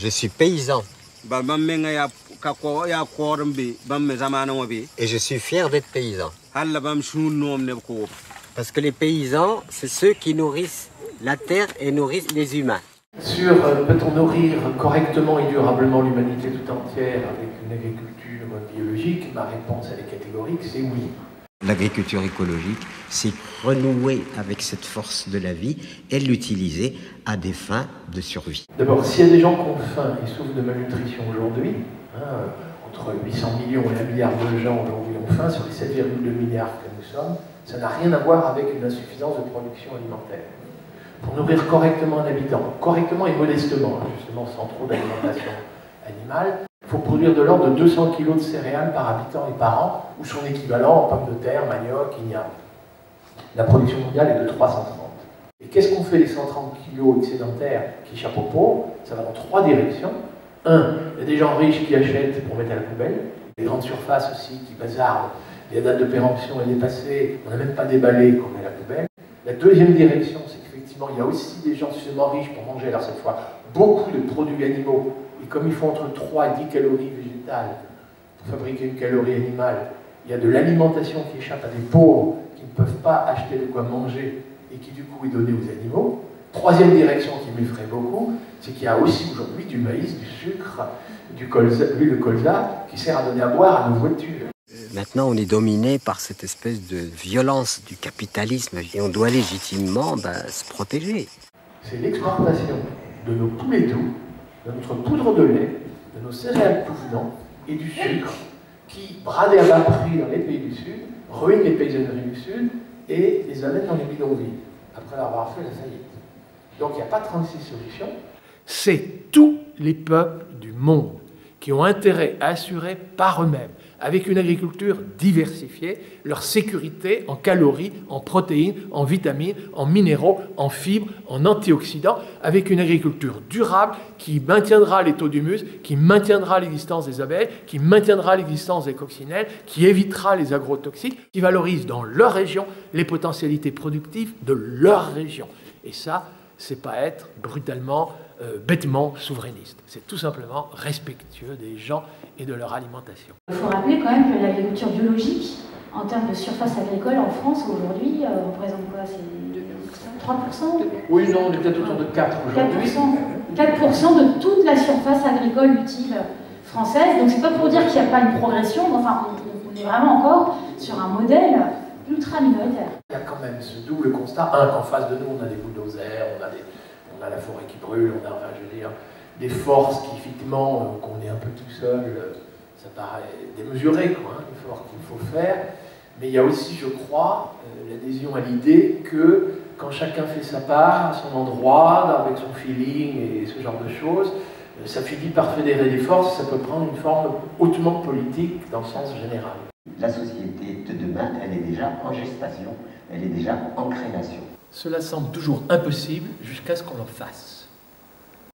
Je suis paysan. Et je suis fier d'être paysan. Parce que les paysans, c'est ceux qui nourrissent la terre et nourrissent les humains. Sur peut-on nourrir correctement et durablement l'humanité tout entière avec une agriculture biologique, ma réponse elle est catégorique, c'est oui. L'agriculture écologique, c'est renouer avec cette force de la vie et l'utiliser à des fins de survie. D'abord, s'il y a des gens qui ont faim et souffrent de malnutrition aujourd'hui, entre 800 millions et 1 milliard de gens aujourd'hui ont faim sur les 7,2 milliards que nous sommes, ça n'a rien à voir avec une insuffisance de production alimentaire. Pour nourrir correctement un habitant, correctement et modestement, justement sans trop d'alimentation animale, il faut produire de l'ordre de 200 kg de céréales par habitant et par an, ou son équivalent en pommes de terre, manioc, igname. La production mondiale est de 330. Et qu'est-ce qu'on fait les 130 kg excédentaires qui échappent aux pauvres? Ça va dans 3 directions. Un, il y a des gens riches qui achètent pour mettre à la poubelle, des grandes surfaces aussi qui bazardent, les dates de péremption est dépassée, on n'a même pas déballé qu'on met à la poubelle. La deuxième direction, c'est qu'effectivement, il y a aussi des gens suffisamment riches pour manger, alors cette fois, beaucoup de produits animaux. Et comme il faut entre 3 et 10 calories végétales pour fabriquer une calorie animale, il y a de l'alimentation qui échappe à des pauvres qui ne peuvent pas acheter de quoi manger et qui du coup est donnée aux animaux. Troisième direction qui m'effraie beaucoup, c'est qu'il y a aussi aujourd'hui du maïs, du sucre, du colza, l'huile de colza qui sert à donner à boire à nos voitures. Maintenant, on est dominé par cette espèce de violence du capitalisme et on doit légitimement se protéger. C'est l'exportation de nos poulets doux, de notre poudre de lait, de nos céréales tout venant et du sucre qui, bradés à bas prix dans les pays du Sud, ruinent les paysanneries du Sud et les amènent dans les bidonvilles, après leur avoir fait la faillite. Donc il n'y a pas 36 solutions. C'est tous les peuples du monde qui ont intérêt à assurer par eux-mêmes, avec une agriculture diversifiée, leur sécurité en calories, en protéines, en vitamines, en minéraux, en fibres, en antioxydants, avec une agriculture durable qui maintiendra les taux d'humus, qui maintiendra l'existence des abeilles, qui maintiendra l'existence des coccinelles, qui évitera les agrotoxiques, qui valorise dans leur région les potentialités productives de leur région. Et ça, c'est pas être brutalement, bêtement souverainiste. C'est tout simplement respectueux des gens et de leur alimentation. Il faut rappeler quand même que l'agriculture biologique, en termes de surface agricole en France aujourd'hui, représente quoi? C'est 3%? Oui, non, on est peut-être autour de 4 aujourd'hui. 4% de toute la surface agricole utile française. Donc c'est pas pour dire qu'il n'y a pas une progression, mais enfin on est vraiment encore sur un modèle ultra minoritaire. Il y a quand même ce double constat. Un, qu'en face de nous, on a des bulldozers, on a la forêt qui brûle, on a, enfin, je veux dire, des forces qui, effectivement, qu'on est un peu tout seul, ça paraît démesuré, quoi, hein, l'effort qu'il faut faire. Mais il y a aussi, je crois, l'adhésion à l'idée que quand chacun fait sa part, à son endroit, avec son feeling et ce genre de choses, ça finit par fédérer des forces, ça peut prendre une forme hautement politique dans le sens général. La société de demain, elle est déjà en gestation, elle est déjà en création. Cela semble toujours impossible jusqu'à ce qu'on en fasse.